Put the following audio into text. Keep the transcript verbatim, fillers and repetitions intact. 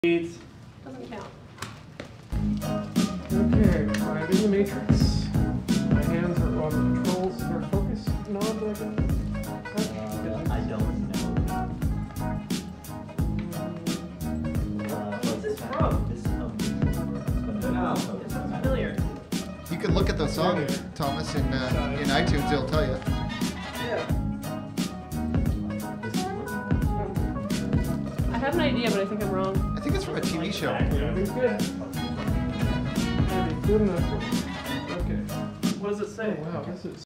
Doesn't count. Okay, finding the matrix. My hands are on the controls. Is there a focus knob that I got? Uh, I don't know. Uh, What's this from? This um, No, it sounds familiar. You can look at the song, Thomas, in uh, in iTunes. It'll tell you. Yeah. I have an idea, but I think I'm wrong. I think it's from a T V show. Everything's good. Maybe good enough. Okay. What does it say? Oh, wow, this is.